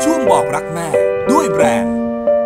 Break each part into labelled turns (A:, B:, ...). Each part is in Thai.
A: ช่วงบอกรักแม่ด้วยแบรนด์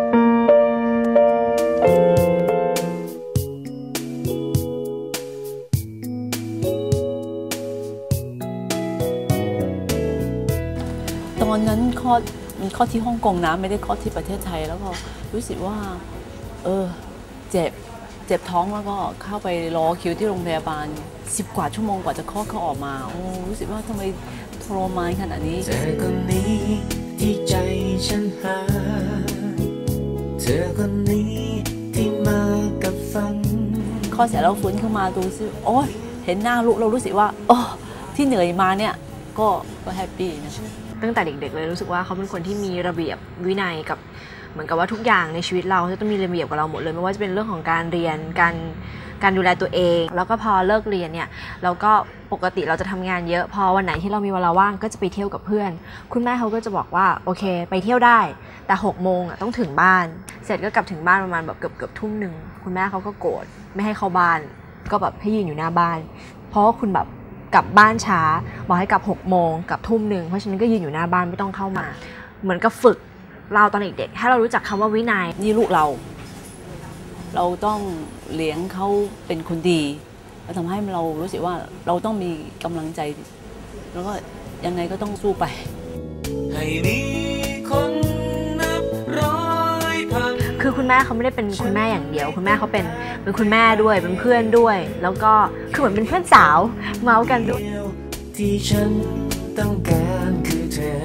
B: ตอนนั้นคลอดที่ฮ่องกงนะไม่ได้คลอดที่ประเทศไทยแล้วก็รู้สึกว่าเจ็บท้องแล้วก็เข้าไปรอคิวที่โรงพยาบาล10 กว่าชั่วโมงกว่าจะคลอดเขาออกมารู้สึกว่าทำไมทรมานขนาดนี้เธอคนนี้ที่ใจฉันหาเธอคนนี้ที่มากับฝันคลอดเสร็จแล้วฟื้นขึ้นมาดูสิโอ้ยเห็นหน้าลูกเรารู้สึกว่าที่เหนื่อยมาเนี่ยก็แฮปปี้นะ
C: ตั้งแต่เด็กๆเลยรู้สึกว่าเขาเป็นคนที่มีระเบียบวินัยกับเหมือนกับว่าทุกอย่างในชีวิตเราจะต้องมีระเบียบกับเราหมดเลยไม่ว่าจะเป็นเรื่องของการเรียนการดูแลตัวเองแล้วก็พอเลิกเรียนเนี่ยเราก็ปกติเราจะทำงานเยอะพอวันไหนที่เรามีเวลาว่างก็จะไปเที่ยวกับเพื่อนคุณแม่เขาก็จะบอกว่าโอเคไปเที่ยวได้แต่6 โมงต้องถึงบ้านเสร็จก็กลับถึงบ้านประมาณแบบเกือบทุ่มหนึ่งคุณแม่เขาก็โกรธไม่ให้เข้าบ้านก็แบบให้ยืนอยู่หน้าบ้านเพราะว่าคุณแบบกลับบ้านช้าบอกให้กลับ6 โมงกลับทุ่มหนึ่งเพราะฉะนั้นก็ยืนอยู่หน้าบ้านไม่ต้องเข้ามาเหมือนกับฝึกเราตอนเด็กๆให้เรารู้จักคำว่าวินัย
B: นี่ลูกเราต้องเลี้ยงเขาเป็นคนดีแล้วทำให้เรารู้สึกว่าเราต้องมีกำลังใจแล้วก็ยังไงก็ต้องสู้ไปให้มีคนนับร้อยพัน
C: คือคุณแม่เขาไม่ได้เป็นคุณแม่อย่างเดียวคุณแม่เขาเป็นคุณแม่ด้วยเป็นเพื่อนด้วยแล้วก็คือเหมือนเป็นเพื่อนสาวเมาส์กันด้วยที่ฉันต้องการคือเธอ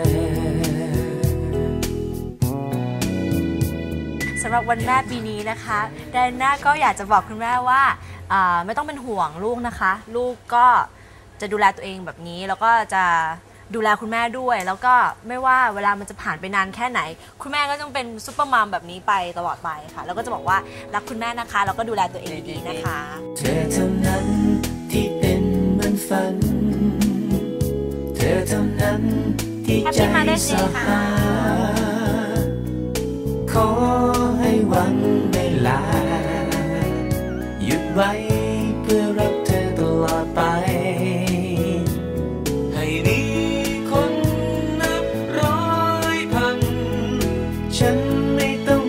C: สำหรับวันแม่ปีนี้นะคะไดอาน่าก็อยากจะบอกคุณแม่ว่าไม่ต้องเป็นห่วงลูกนะคะลูกก็จะดูแลตัวเองแบบนี้แล้วก็จะดูแลคุณแม่ด้วยแล้วก็ไม่ว่าเวลามันจะผ่านไปนานแค่ไหนคุณแม่ก็ต้องเป็นซุปเปอร์มัมแบบนี้ไปตลอดไปค่ะแล้วก็จะบอกว่ารักคุณแม่นะคะแล้วก็ดูแลตัวเองดีๆนะคะเธอเท่านั้นที่เป็นเหมือนฝันเธอเท่านั้นที่ใจสาหาขอให้วันเวลาหยุดไว้เพื่อรักเธอตลอดไปให้มีคนนับร้อยพันฉันไม่ต้อง